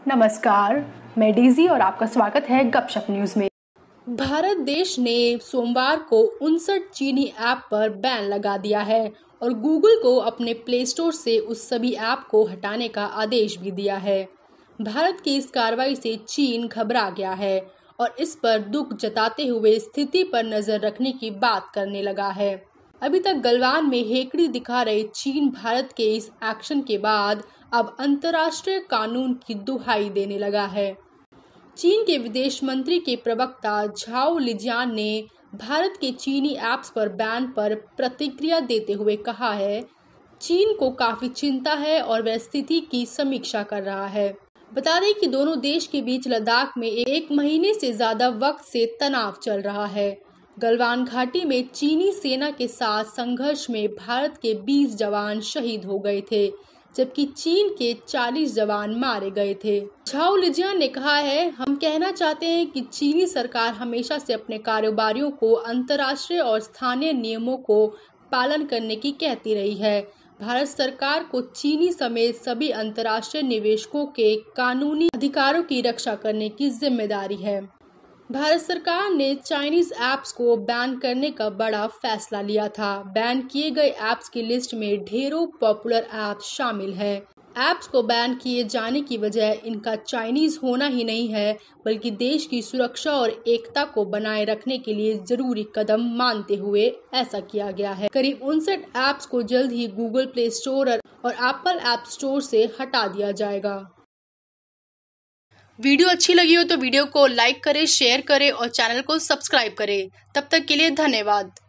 नमस्कार, मैं डेजी और आपका स्वागत है गपशप न्यूज में। भारत देश ने सोमवार को 59 चीनी ऐप पर बैन लगा दिया है और गूगल को अपने प्ले स्टोर से उस सभी ऐप को हटाने का आदेश भी दिया है। भारत की इस कार्रवाई से चीन घबरा गया है और इस पर दुख जताते हुए स्थिति पर नजर रखने की बात करने लगा है। अभी तक गलवान में हेकड़ी दिखा रहे चीन भारत के इस एक्शन के बाद अब अंतर्राष्ट्रीय कानून की दुहाई देने लगा है। चीन के विदेश मंत्री के प्रवक्ता झाओ लिजियान ने भारत के चीनी ऐप्स पर बैन पर प्रतिक्रिया देते हुए कहा है, चीन को काफी चिंता है और वह स्थिति की समीक्षा कर रहा है। बता दें कि दोनों देश के बीच लद्दाख में 1 महीने से ज्यादा वक्त से तनाव चल रहा है। गलवान घाटी में चीनी सेना के साथ संघर्ष में भारत के 20 जवान शहीद हो गए थे, जबकि चीन के 40 जवान मारे गए थे। झाओ लिजियान ने कहा है, हम कहना चाहते हैं कि चीनी सरकार हमेशा से अपने कारोबारियों को अंतर्राष्ट्रीय और स्थानीय नियमों को पालन करने की कहती रही है। भारत सरकार को चीनी समेत सभी अंतर्राष्ट्रीय निवेशकों के कानूनी अधिकारों की रक्षा करने की जिम्मेदारी है। भारत सरकार ने चाइनीज ऐप्स को बैन करने का बड़ा फैसला लिया था। बैन किए गए ऐप्स की लिस्ट में ढेरों पॉपुलर ऐप्स शामिल हैं। ऐप्स को बैन किए जाने की वजह इनका चाइनीज होना ही नहीं है, बल्कि देश की सुरक्षा और एकता को बनाए रखने के लिए जरूरी कदम मानते हुए ऐसा किया गया है। करीब 59 ऐप्स को जल्द ही गूगल प्ले स्टोर और एप्पल ऐप स्टोर से हटा दिया जाएगा। वीडियो अच्छी लगी हो तो वीडियो को लाइक करें, शेयर करें और चैनल को सब्सक्राइब करें। तब तक के लिए धन्यवाद।